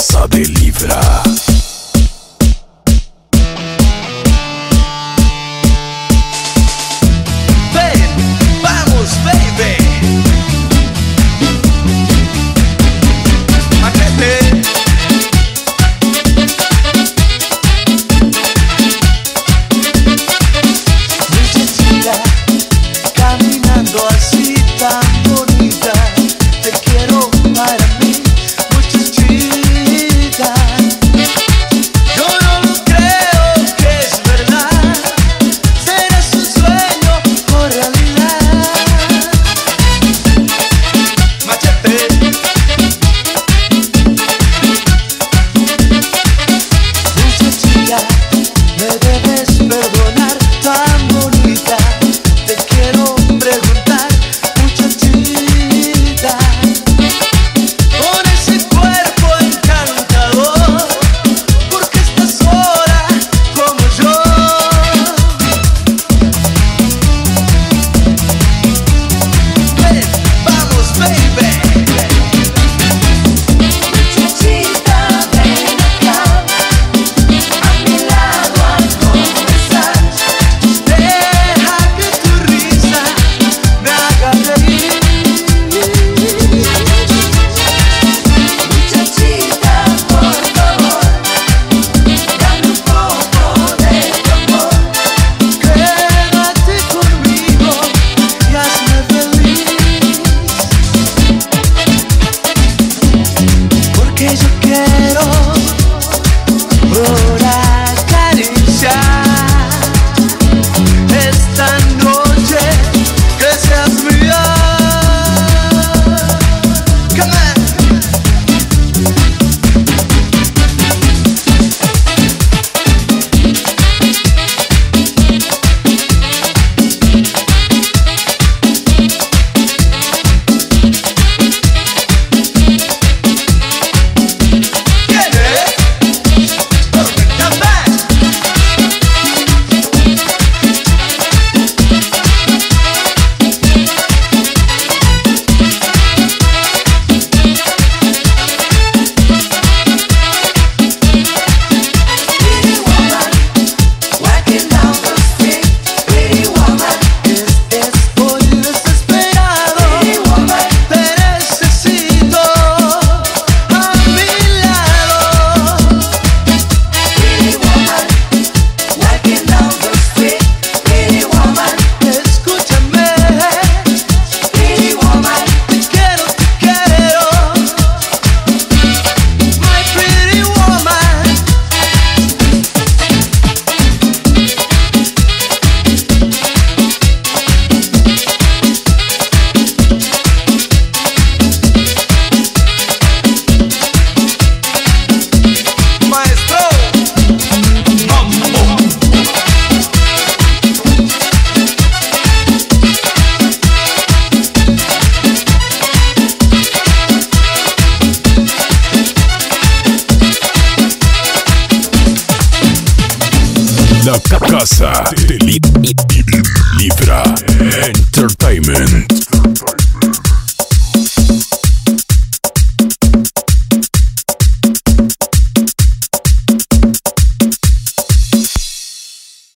casa de Libra. Ven, vamos, baby. Machete. Muchachita, caminando así tan bonita, te quiero para mí, muchachita. Yo no lo creo que es verdad, serás un sueño o realidad. Machete. Muchachita, me debes perdonar, tan bonita, te quiero preguntar, muchachita, con ese cuerpo encantador, ¿por qué estás sola como yo? Ven, vamos, baby. Muchachita, ven acá, a mi lado a conversar. Deja que tu risa me haga reír. Muchachita, por favor, dame un poco de tu amor. Quédate conmigo y hazme feliz, porque yo quiero por acariciar esta noche, que seas mía. Come on. Pretty woman, walking down the street. Pretty woman, Estoy desesperado, pretty woman, te necesito a mi lado. pretty woman, walking down the street. Pretty woman, Escúchame, pretty woman, te quiero, my pretty woman. Maestro, mambo. La casa de Libra Entertainment.